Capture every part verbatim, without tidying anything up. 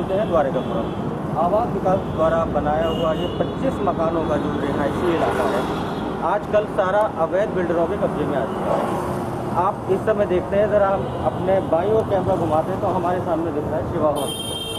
जानते हैं द्वारकापुरम आवास विकास द्वारा बनाया हुआ ये पच्चीस मकानों का जो रिहायशी इलाका है आजकल सारा अवैध बिल्डरों के कब्जे में आ चुका है। आप इस समय देखते हैं, ज़रा हम अपने बाईं ओर कैमरा घुमाते हैं तो हमारे सामने दिख रहा है शिवा हॉल।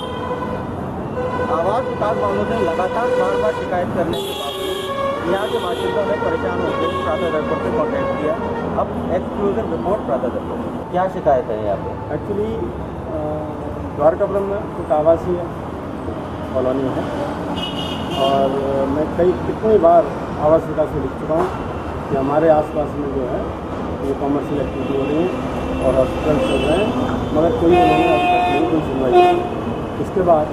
आवास विकास वालों ने लगातार बार बार शिकायत करने के बावजूद यहाँ के बाशिंदों ने परेशान होकर प्रातः दर्पण से कॉन्टैक्ट किया। अब एक्सक्लूसिव रिपोर्ट प्रातः दर्पण। क्या शिकायत है यहाँ पे? एक्चुअली द्वारकापुरम में एक आवासीय कॉलोनी है और मैं कई कितनी बार आवास विकास से लिख चुका हूँ कि हमारे आसपास में जो है ये कॉमर्शियल एक्टिविटी हो रही है और हॉस्पिटल चल रहे हैं, मगर कोई उन्होंने अब तक नहीं कोई सुनवाई की। इसके बाद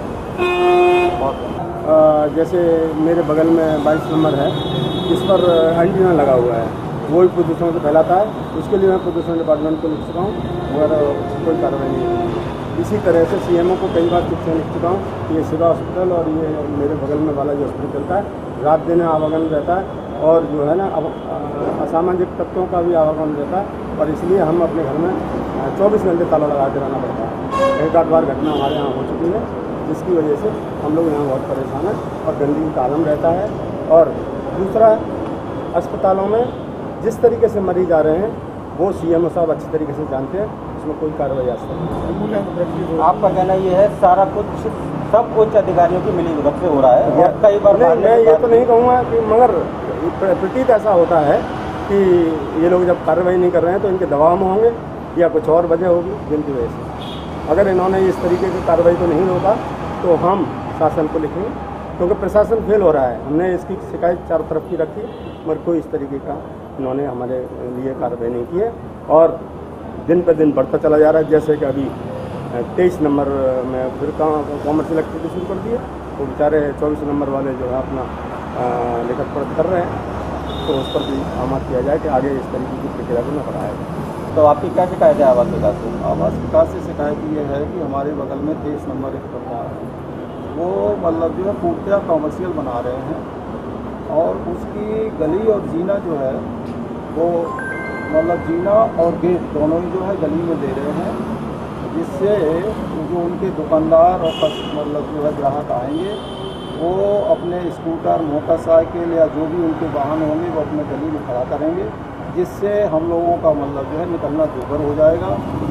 जैसे मेरे बगल में बाईस नंबर है, इस पर एंटीना लगा हुआ है, वो भी प्रदूषण को फैलाता है। उसके लिए मैं प्रदूषण डिपार्टमेंट को लिख चुका हूँ मगर कोई कार्रवाई नहीं हुई। इसी तरह से सीएमओ को कई बार चिट्ठियाँ लिख चुका हूँ कि ये सिवा हॉस्पिटल और ये मेरे बगल में वाला जो हॉस्पिटल चलता है रात दिन आवागमन रहता है और जो है ना अब असामाजिक तत्वों का भी आवागमन रहता है और इसलिए हम अपने घर में चौबीस घंटे ताला लगा के रहना पड़ता है। एक आध बार घटना हमारे यहाँ हो चुकी है जिसकी वजह से हम लोग यहाँ बहुत परेशान हैं और गंदगी का आलम रहता है। और दूसरा, अस्पतालों में जिस तरीके से मरीज आ रहे हैं वो सीएमओ साहब अच्छी तरीके से जानते हैं, उसमें कोई कार्रवाई आज तक नहीं। आपका कहना ये है सारा कुछ सब उच्च अधिकारियों की मिली भगत से हो रहा है और कई बार नहीं, मैं ये तो नहीं कहूँगा कि, मगर प्रतीत ऐसा होता है कि ये लोग जब कार्रवाई नहीं कर रहे हैं तो इनके दबाव में होंगे या कुछ और वजह होगी जिनकी वजह से। अगर इन्होंने इस तरीके की कार्रवाई को नहीं रोका तो हम शासन को लिखेंगे, क्योंकि प्रशासन फेल हो रहा है। हमने इसकी शिकायत चारों तरफ की रखी मगर कोई इस तरीके का इन्होंने हमारे लिए कार्रवाई नहीं की है और दिन पर दिन बढ़ता चला जा रहा है। जैसे कि अभी तेईस नंबर में फिर कॉमर्शियल एक्टिविटी शुरू कर दी है, तो बेचारे चौबीस नंबर वाले जो है अपना लिखत पढ़त कर रहे हैं, तो उस पर भी आमद किया जाए कि आगे इस तरीके की प्रक्रिया को न बढ़ाया। तो आपकी क्या शिकायत है आवास विकास से? आवास विकास से शिकायत ये है कि हमारे बगल में तेईस नंबर एक प्रकार है, वो मतलब जो है पूर्णतः कॉमर्शियल बना रहे हैं और उसकी गली और जीना जो है वो मतलब जीना और गेट दोनों ही जो है गली में दे रहे हैं, जिससे जो उनके दुकानदार और मतलब जो है ग्राहक आएंगे वो अपने स्कूटर, मोटरसाइकिल या जो भी उनके वाहन होंगे वो अपने गली में खड़ा करेंगे, जिससे हम लोगों का मतलब जो है निकलना दूभर हो जाएगा।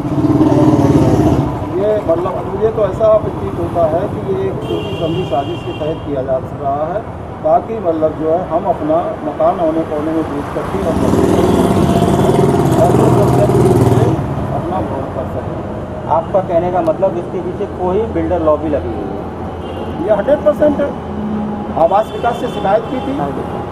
ये मतलब मुझे तो ऐसा प्रतीत होता है कि ये एक छोटी समझी साजिश के तहत किया जा रहा है ताकि मतलब जो है हम अपना मकान होने कोने में बेच करके अपना भोग कर सकें। आपका कहने का मतलब इसके पीछे कोई बिल्डर लॉबी लगी हुई है? ये हंड्रेड परसेंट आवास विकास से शिकायत की थी,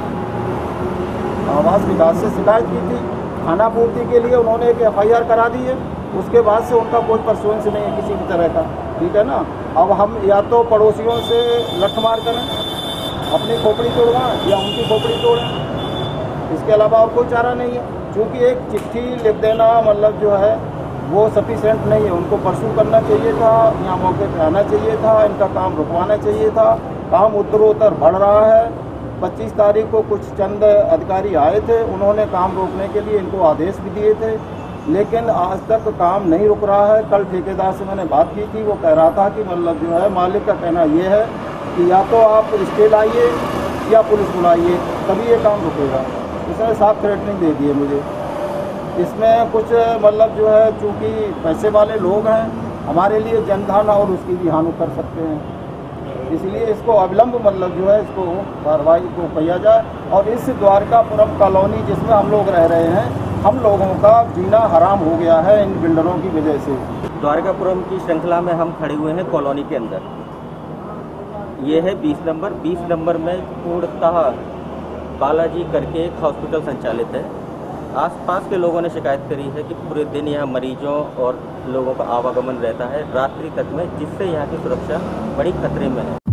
आवास विकास से शिकायत की थी, खाना पूर्ति के लिए उन्होंने एक एफ आई आर करा दी है, उसके बाद से उनका कोई परसुएंस नहीं है किसी भी तरह का, ठीक है ना। अब हम या तो पड़ोसियों से लठमार करें, अपनी खोपड़ी तोड़वाएं या उनकी खोपड़ी तोड़ें, इसके अलावा और कोई चारा नहीं है। क्योंकि एक चिट्ठी लिख देना मतलब जो है वो सफिशेंट नहीं है, उनको परसू करना चाहिए था, यहाँ मौके पर आना चाहिए था, इनका काम रुकवाना चाहिए था। काम उत्तरोत्तर बढ़ रहा है। पच्चीस तारीख को कुछ चंद अधिकारी आए थे, उन्होंने काम रोकने के लिए इनको आदेश भी दिए थे, लेकिन आज तक काम नहीं रुक रहा है। कल ठेकेदार से मैंने बात की थी, वो कह रहा था कि मतलब जो है मालिक का कहना ये है कि या तो आप स्टे लाइए या पुलिस बुलाइए तभी ये काम रुकेगा। इसने साफ थ्रेटनिंग दे दी है मुझे। इसमें कुछ मतलब जो है चूँकि पैसे वाले लोग हैं, हमारे लिए जनधन और उसकी भी हानि कर सकते हैं, इसलिए इसको अविलंब मतलब जो है इसको कार्रवाई को किया जाए। और इस द्वारकापुरम कॉलोनी जिसमें हम लोग रह रहे हैं, हम लोगों का जीना हराम हो गया है इन बिल्डरों की वजह से। द्वारकापुरम की श्रृंखला में हम खड़े हुए हैं कॉलोनी के अंदर। ये है बीस नंबर। बीस नंबर में पूर्णतः बालाजी करके एक हॉस्पिटल संचालित है। आसपास के लोगों ने शिकायत करी है कि पूरे दिन यहाँ मरीजों और लोगों का आवागमन रहता है रात्रि तक में, जिससे यहाँ की सुरक्षा बड़ी खतरे में है।